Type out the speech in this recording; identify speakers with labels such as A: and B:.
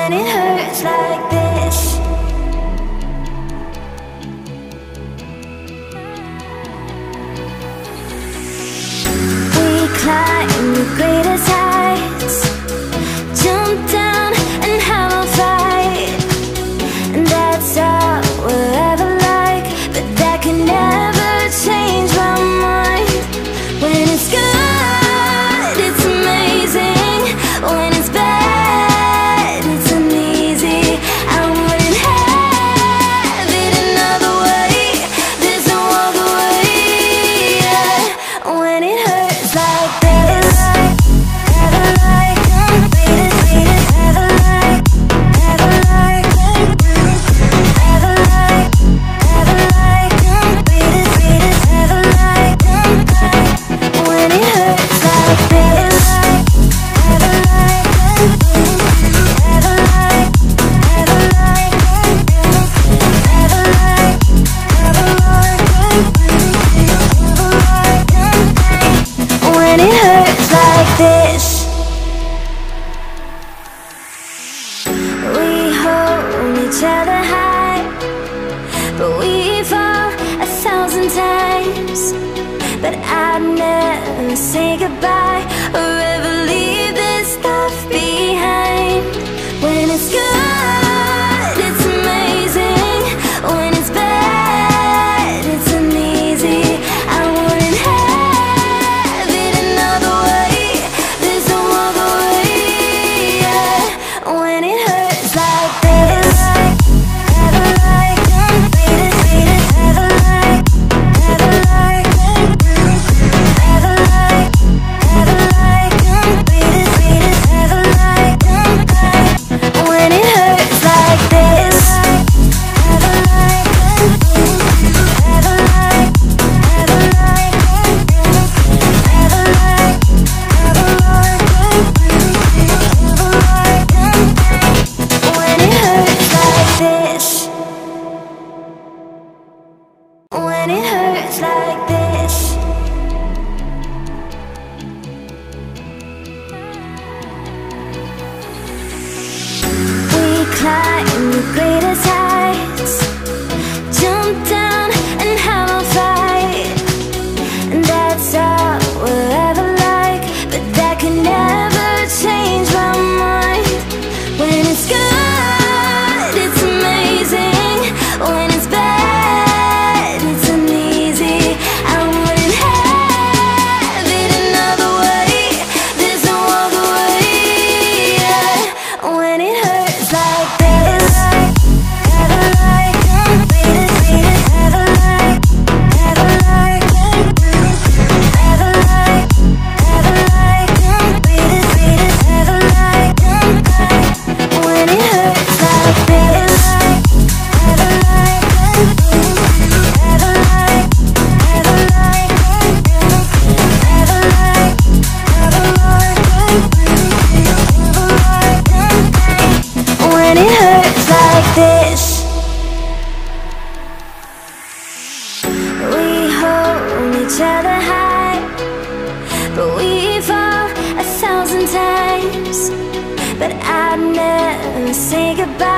A: when it hurts like this. We climb the greatest heights, jump down and have a fight, and that's all we'll ever like. But that can never change my mind. When it's good, it's amazing. When it's bad, it's uneasy. I wouldn't have it another way. There's no other way, yeah. When it hurts like this, never like, never like, never like, never like, never like, never like, when it hurts like this, never like, never like, never like, never like, never like, when it hurts like this. We hold each other high, but we fall 1,000 times. But I'd never say goodbye or ever leave this stuff behind. When it's good, it's amazing. When it's bad, it's uneasy. I wouldn't have it another way. There's no other way, yeah. When it hurts like this, never like, never like, never like, never like, never like, never like, when it hurts like this, never like, never like, never like, never like, never like, when it hurts like this, when it hurts like this. We climb the greatest heights, jump down and have a fight, and that's all we'll ever like. But that can never change my mind. When it's good, it's amazing. When it's bad, it's uneasy. I wouldn't have it another way. There's no other way, yeah. When it hurts like this, never like, never like, never like, never like, never like, never like, when it hurts like this, never like, never like, never like, never like, when it hurts like this. We hold each other high, but we fall 1,000 times. But I'd never say goodbye